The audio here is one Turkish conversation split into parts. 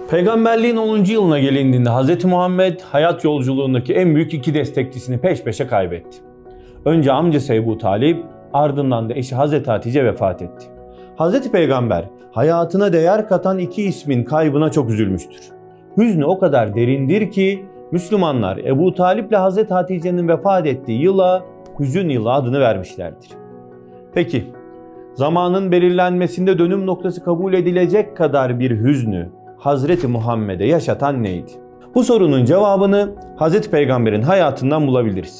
Peygamberliğin 10. yılına gelindiğinde Hz. Muhammed hayat yolculuğundaki en büyük iki destekçisini peş peşe kaybetti. Önce amcası Ebu Talib, ardından da eşi Hz. Hatice vefat etti. Hz. Peygamber hayatına değer katan iki ismin kaybına çok üzülmüştür. Hüznü o kadar derindir ki Müslümanlar Ebu Talib ile Hz. Hatice'nin vefat ettiği yıla hüzün yılı adını vermişlerdir. Peki, zamanın belirlenmesinde dönüm noktası kabul edilecek kadar bir hüznü Hazreti Muhammed'e yaşatan neydi? Bu sorunun cevabını Hazreti Peygamber'in hayatından bulabiliriz.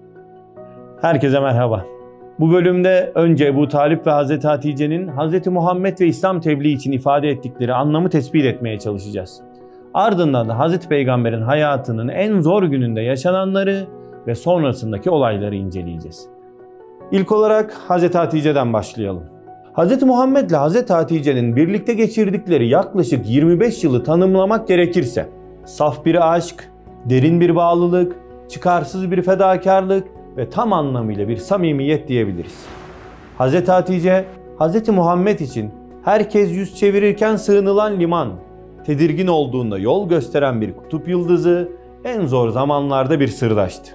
Herkese merhaba. Bu bölümde önce Ebu Talib ve Hazreti Hatice'nin Hazreti Muhammed ve İslam tebliği için ifade ettikleri anlamı tespit etmeye çalışacağız. Ardından da Hazreti Peygamber'in hayatının en zor gününde yaşananları ve sonrasındaki olayları inceleyeceğiz. İlk olarak Hazreti Hatice'den başlayalım. Hz. Muhammed ile Hz. Hatice'nin birlikte geçirdikleri yaklaşık 25 yılı tanımlamak gerekirse, saf bir aşk, derin bir bağlılık, çıkarsız bir fedakarlık ve tam anlamıyla bir samimiyet diyebiliriz. Hz. Hatice, Hz. Muhammed için herkes yüz çevirirken sığınılan liman, tedirgin olduğunda yol gösteren bir kutup yıldızı, en zor zamanlarda bir sırdaştı.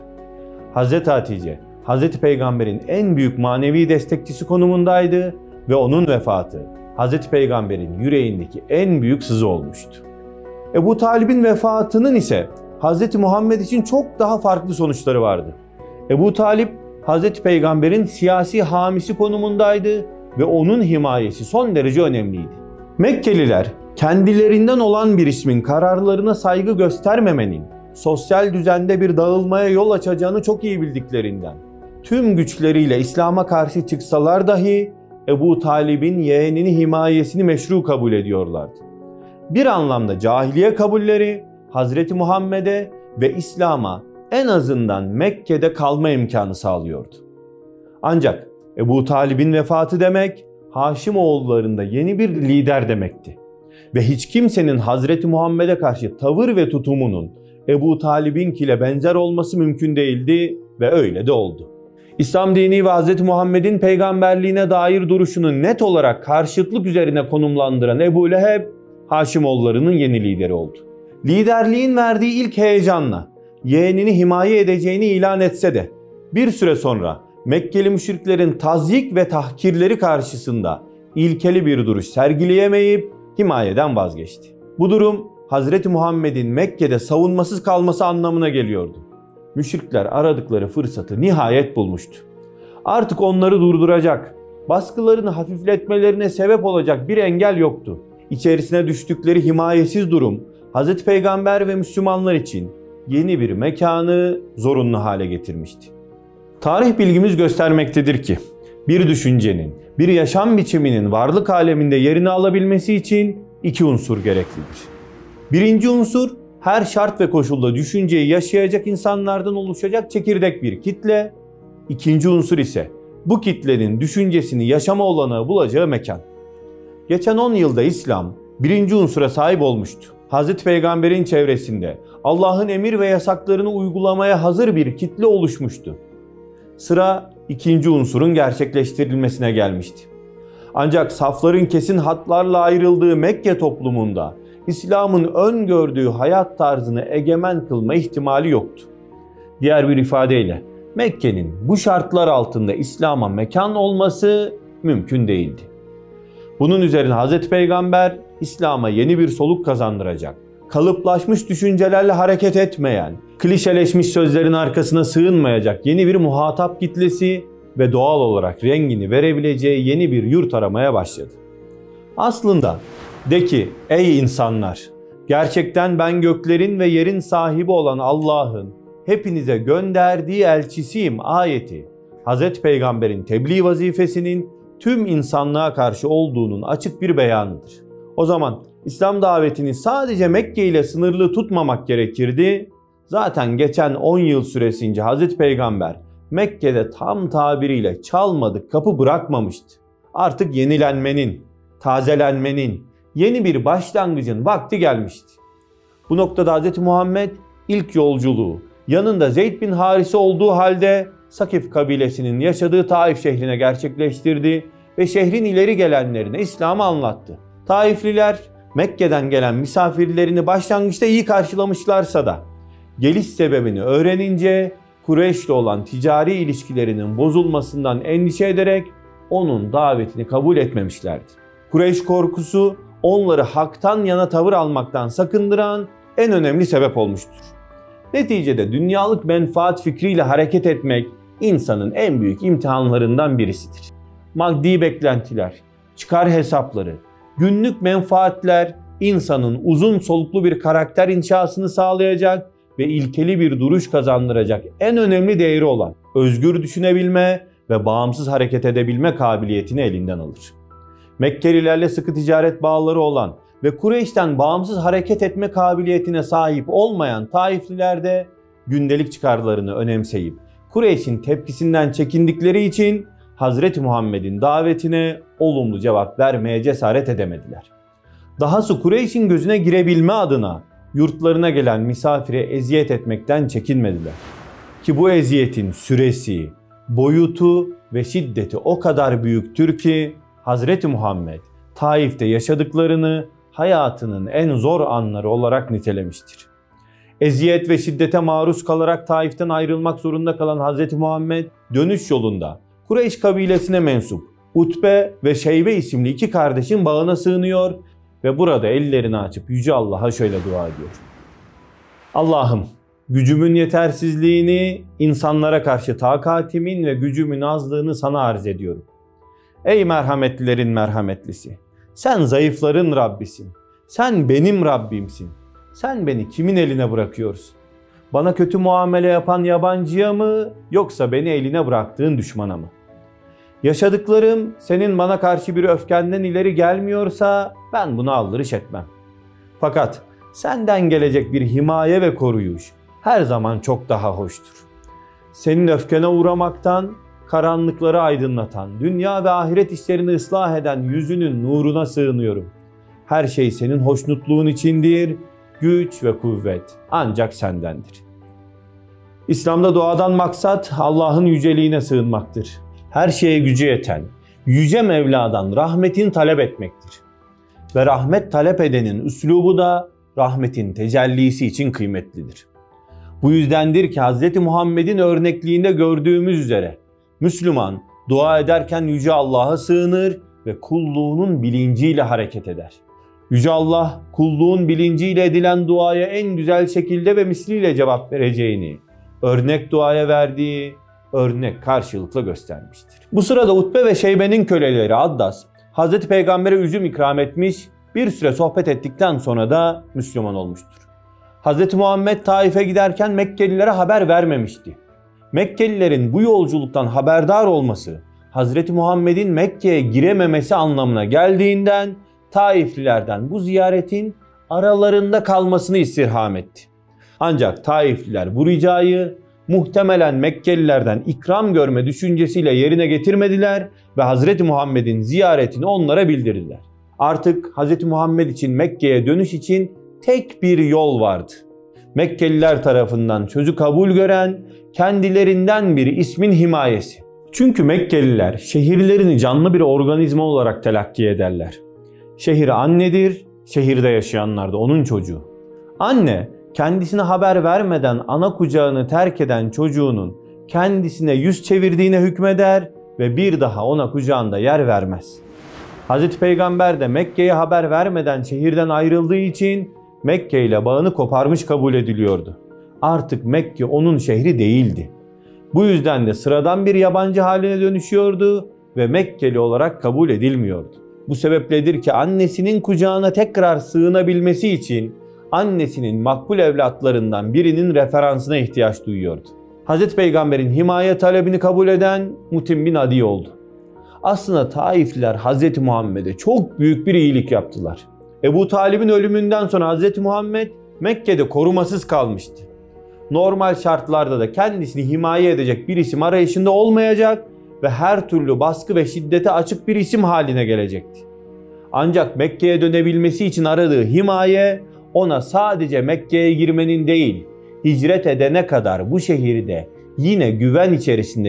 Hz. Hatice, Hz. Peygamber'in en büyük manevi destekçisi konumundaydı ve onun vefatı Hz. Peygamber'in yüreğindeki en büyük sızı olmuştu. Ebu Talib'in vefatının ise Hz. Muhammed için çok daha farklı sonuçları vardı. Ebu Talib, Hz. Peygamber'in siyasi hamisi konumundaydı ve onun himayesi son derece önemliydi. Mekkeliler, kendilerinden olan bir ismin kararlarına saygı göstermemenin sosyal düzende bir dağılmaya yol açacağını çok iyi bildiklerinden, tüm güçleriyle İslam'a karşı çıksalar dahi Ebu Talib'in yeğenini himayesini meşru kabul ediyorlardı. Bir anlamda cahiliye kabulleri Hazreti Muhammed'e ve İslam'a en azından Mekke'de kalma imkanı sağlıyordu. Ancak Ebu Talib'in vefatı demek Haşimoğullarında yeni bir lider demekti. Ve hiç kimsenin Hazreti Muhammed'e karşı tavır ve tutumunun Ebu Talib'inkiyle benzer olması mümkün değildi ve öyle de oldu. İslam dini ve Hz. Muhammed'in peygamberliğine dair duruşunu net olarak karşıtlık üzerine konumlandıran Ebu Leheb, Haşimoğullarının yeni lideri oldu. Liderliğin verdiği ilk heyecanla yeğenini himaye edeceğini ilan etse de bir süre sonra Mekkeli müşriklerin tazyik ve tahkirleri karşısında ilkeli bir duruş sergileyemeyip himayeden vazgeçti. Bu durum Hz. Muhammed'in Mekke'de savunmasız kalması anlamına geliyordu. Müşrikler aradıkları fırsatı nihayet bulmuştu. Artık onları durduracak, baskılarını hafifletmelerine sebep olacak bir engel yoktu. İçerisine düştükleri himayesiz durum Hz. Peygamber ve Müslümanlar için yeni bir mekanı zorunlu hale getirmişti. Tarih bilgimiz göstermektedir ki bir düşüncenin, bir yaşam biçiminin varlık aleminde yerini alabilmesi için iki unsur gereklidir. Birinci unsur, her şart ve koşulda düşünceyi yaşayacak insanlardan oluşacak çekirdek bir kitle. İkinci unsur ise bu kitlenin düşüncesini yaşama olanağı bulacağı mekan. Geçen 10 yılda İslam birinci unsura sahip olmuştu. Hz. Peygamber'in çevresinde Allah'ın emir ve yasaklarını uygulamaya hazır bir kitle oluşmuştu. Sıra ikinci unsurun gerçekleştirilmesine gelmişti. Ancak safların kesin hatlarla ayrıldığı Mekke toplumunda İslam'ın öngördüğü hayat tarzını egemen kılma ihtimali yoktu. Diğer bir ifadeyle Mekke'nin bu şartlar altında İslam'a mekan olması mümkün değildi. Bunun üzerine Hz. Peygamber İslam'a yeni bir soluk kazandıracak, kalıplaşmış düşüncelerle hareket etmeyen, klişeleşmiş sözlerin arkasına sığınmayacak yeni bir muhatap kitlesi ve doğal olarak rengini verebileceği yeni bir yurt aramaya başladı. Aslında de ki ey insanlar, gerçekten ben göklerin ve yerin sahibi olan Allah'ın hepinize gönderdiği elçisiyim ayeti Hz. Peygamber'in tebliğ vazifesinin tüm insanlığa karşı olduğunun açık bir beyanıdır. O zaman İslam davetini sadece Mekke ile sınırlı tutmamak gerekirdi. Zaten geçen 10 yıl süresince Hz. Peygamber Mekke'de tam tabiriyle çalmadık kapı bırakmamıştı. Artık yenilenmenin, tazelenmenin, yeni bir başlangıcın vakti gelmişti. Bu noktada Hz. Muhammed ilk yolculuğu yanında Zeyd bin Harise olduğu halde Sakif kabilesinin yaşadığı Taif şehrine gerçekleştirdi ve şehrin ileri gelenlerine İslam'ı anlattı. Taifliler Mekke'den gelen misafirlerini başlangıçta iyi karşılamışlarsa da geliş sebebini öğrenince Kureyş'le olan ticari ilişkilerinin bozulmasından endişe ederek onun davetini kabul etmemişlerdi. Kureyş korkusu onları haktan yana tavır almaktan sakındıran en önemli sebep olmuştur. Neticede dünyalık menfaat fikriyle hareket etmek insanın en büyük imtihanlarından birisidir. Maddi beklentiler, çıkar hesapları, günlük menfaatler insanın uzun soluklu bir karakter inşasını sağlayacak ve ilkeli bir duruş kazandıracak en önemli değeri olan özgür düşünebilme ve bağımsız hareket edebilme kabiliyetini elinden alır. Mekkelilerle sıkı ticaret bağları olan ve Kureyş'ten bağımsız hareket etme kabiliyetine sahip olmayan Taifliler de gündelik çıkarlarını önemseyip Kureyş'in tepkisinden çekindikleri için Hazreti Muhammed'in davetine olumlu cevap vermeye cesaret edemediler. Dahası Kureyş'in gözüne girebilme adına yurtlarına gelen misafire eziyet etmekten çekinmediler. Ki bu eziyetin süresi, boyutu ve şiddeti o kadar büyüktür ki Hazreti Muhammed Taif'te yaşadıklarını hayatının en zor anları olarak nitelemiştir. Eziyet ve şiddete maruz kalarak Taif'ten ayrılmak zorunda kalan Hazreti Muhammed dönüş yolunda Kureyş kabilesine mensup Utbe ve Şeybe isimli iki kardeşin bağına sığınıyor ve burada ellerini açıp Yüce Allah'a şöyle dua ediyor. Allah'ım, gücümün yetersizliğini, insanlara karşı takatimin ve gücümün azlığını sana arz ediyorum. Ey merhametlilerin merhametlisi, sen zayıfların Rabbisin, sen benim Rabbimsin. Sen beni kimin eline bırakıyorsun? Bana kötü muamele yapan yabancıya mı yoksa beni eline bıraktığın düşmana mı? Yaşadıklarım senin bana karşı bir öfkenden ileri gelmiyorsa ben buna aldırış etmem. Fakat senden gelecek bir himaye ve koruyuş her zaman çok daha hoştur. Senin öfkene uğramaktan, karanlıkları aydınlatan, dünya ve ahiret işlerini ıslah eden yüzünün nuruna sığınıyorum. Her şey senin hoşnutluğun içindir, güç ve kuvvet ancak sendendir. İslam'da duadan maksat Allah'ın yüceliğine sığınmaktır. Her şeye gücü yeten, Yüce Mevla'dan rahmetin talep etmektir. Ve rahmet talep edenin üslubu da rahmetin tecellisi için kıymetlidir. Bu yüzdendir ki Hz. Muhammed'in örnekliğinde gördüğümüz üzere Müslüman dua ederken Yüce Allah'a sığınır ve kulluğunun bilinciyle hareket eder. Yüce Allah kulluğun bilinciyle edilen duaya en güzel şekilde ve misliyle cevap vereceğini, örnek duaya verdiği örnek karşılıkla göstermiştir. Bu sırada Utbe ve Şeybe'nin köleleri Addas, Hz. Peygamber'e üzüm ikram etmiş, bir süre sohbet ettikten sonra da Müslüman olmuştur. Hz. Muhammed Taif'e giderken Mekkelilere haber vermemişti. Mekkelilerin bu yolculuktan haberdar olması, Hz. Muhammed'in Mekke'ye girememesi anlamına geldiğinden Taiflilerden bu ziyaretin aralarında kalmasını istirham etti. Ancak Taifliler bu ricayı muhtemelen Mekkelilerden ikram görme düşüncesiyle yerine getirmediler ve Hz. Muhammed'in ziyaretini onlara bildirdiler. Artık Hz. Muhammed için Mekke'ye dönüş için tek bir yol vardı. Mekkeliler tarafından sözü kabul gören kendilerinden bir ismin himayesi. Çünkü Mekkeliler şehirlerini canlı bir organizma olarak telakki ederler. Şehir annedir, şehirde yaşayanlar da onun çocuğu. Anne, kendisine haber vermeden ana kucağını terk eden çocuğunun kendisine yüz çevirdiğine hükmeder ve bir daha ona kucağında yer vermez. Hz. Peygamber de Mekke'ye haber vermeden şehirden ayrıldığı için Mekke ile bağını koparmış kabul ediliyordu. Artık Mekke onun şehri değildi. Bu yüzden de sıradan bir yabancı haline dönüşüyordu ve Mekkeli olarak kabul edilmiyordu. Bu sebepledir ki annesinin kucağına tekrar sığınabilmesi için annesinin makbul evlatlarından birinin referansına ihtiyaç duyuyordu. Hz. Peygamber'in himaye talebini kabul eden Mutim bin Adi oldu. Aslında Taifliler Hz. Muhammed'e çok büyük bir iyilik yaptılar. Ebu Talib'in ölümünden sonra Hz. Muhammed Mekke'de korumasız kalmıştı. Normal şartlarda da kendisini himaye edecek bir isim arayışında olmayacak ve her türlü baskı ve şiddete açık bir isim haline gelecekti. Ancak Mekke'ye dönebilmesi için aradığı himaye ona sadece Mekke'ye girmenin değil, hicret edene kadar bu şehirde yine güven içerisinde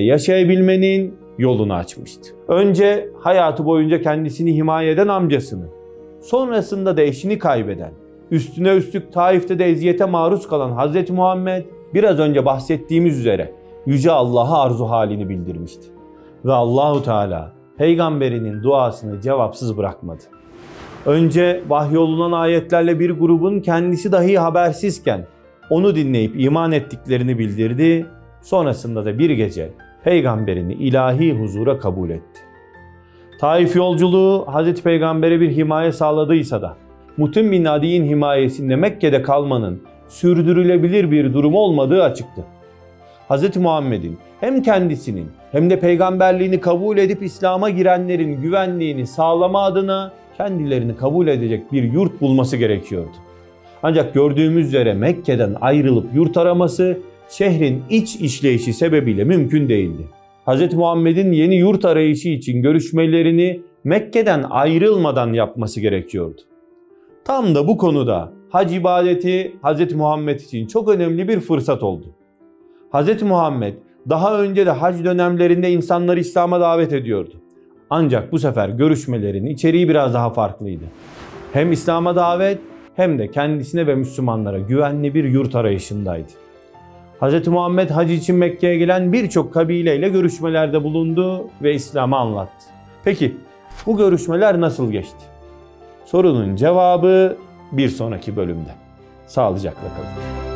yaşayabilmenin yolunu açmıştı. Önce hayatı boyunca kendisini himaye eden amcasını, sonrasında da eşini kaybeden, üstüne üstlük Taif'te de eziyete maruz kalan Hz. Muhammed biraz önce bahsettiğimiz üzere Yüce Allah'a arzu halini bildirmişti. Ve Allahu Teala peygamberinin duasını cevapsız bırakmadı. Önce vahyolunan ayetlerle bir grubun kendisi dahi habersizken onu dinleyip iman ettiklerini bildirdi. Sonrasında da bir gece peygamberini ilahi huzura kabul etti. Taif yolculuğu Hz. Peygamber'e bir himaye sağladıysa da Mutim bin Adi'nin himayesinde Mekke'de kalmanın sürdürülebilir bir durum olmadığı açıktı. Hz. Muhammed'in hem kendisinin hem de peygamberliğini kabul edip İslam'a girenlerin güvenliğini sağlama adına kendilerini kabul edecek bir yurt bulması gerekiyordu. Ancak gördüğümüz üzere Mekke'den ayrılıp yurt araması şehrin iç işleyişi sebebiyle mümkün değildi. Hz. Muhammed'in yeni yurt arayışı için görüşmelerini Mekke'den ayrılmadan yapması gerekiyordu. Tam da bu konuda hac ibadeti Hz. Muhammed için çok önemli bir fırsat oldu. Hz. Muhammed daha önce de hac dönemlerinde insanları İslam'a davet ediyordu. Ancak bu sefer görüşmelerin içeriği biraz daha farklıydı. Hem İslam'a davet hem de kendisine ve Müslümanlara güvenli bir yurt arayışındaydı. Hz. Muhammed hac için Mekke'ye gelen birçok kabileyle görüşmelerde bulundu ve İslam'ı anlattı. Peki bu görüşmeler nasıl geçti? Sorunun cevabı bir sonraki bölümde. Sağlıcakla kalın.